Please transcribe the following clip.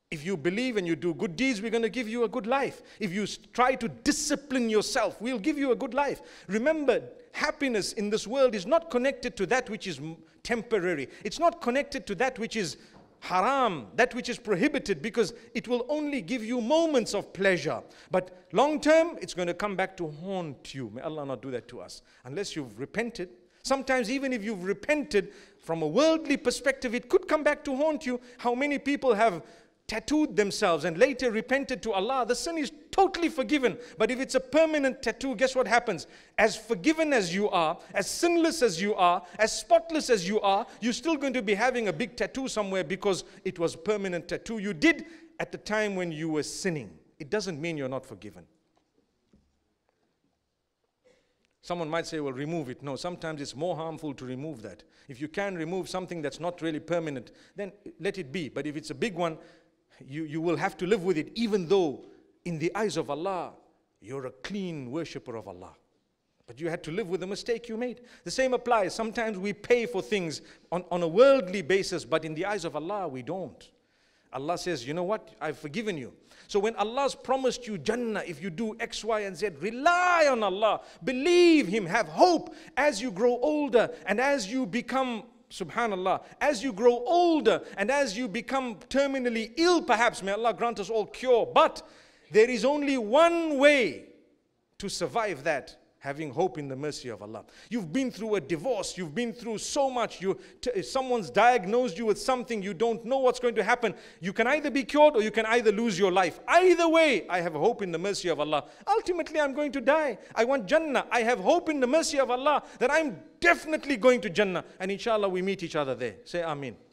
If you believe and you do good deeds, we're going to give you a good life. If you try to discipline yourself, we'll give you a good life. Remember, happiness in this world is not connected to that which is temporary. It's not connected to that which is haram, that which is prohibited, because it will only give you moments of pleasure. But long term, it's going to come back to haunt you. May Allah not do that to us. Unless you've repented. Sometimes even if you've repented, from a worldly perspective, it could come back to haunt you. How many people have tattooed themselves and later repented to Allah? The sin is totally forgiven. But if it's a permanent tattoo, guess what happens? As forgiven as you are, as sinless as you are, as spotless as you are, you're still going to be having a big tattoo somewhere because it was a permanent tattoo you did at the time when you were sinning. It doesn't mean you're not forgiven. Someone might say, well, remove it. No, sometimes it's more harmful to remove that. If you can remove something that's not really permanent, then let it be. But if it's a big one, you will have to live with it, even though in the eyes of Allah, you're a clean worshipper of Allah. But you had to live with the mistake you made. The same applies. Sometimes we pay for things on a worldly basis, but in the eyes of Allah, we don't. Allah says, you know what? I've forgiven you. So when Allah's promised you Jannah, if you do X, Y, and Z, rely on Allah. Believe Him. Have hope as you grow older and as you become, subhanallah, as you grow older and as you become terminally ill, perhaps, may Allah grant us all cure. But there is only one way to survive that, having hope in the mercy of Allah. You've been through a divorce, you've been through so much, if someone's diagnosed you with something, you don't know what's going to happen. You can either be cured or you can either lose your life. Either way, I have hope in the mercy of Allah. Ultimately, I'm going to die. I want Jannah. I have hope in the mercy of Allah that I'm definitely going to Jannah. And inshallah, we meet each other there. Say Ameen.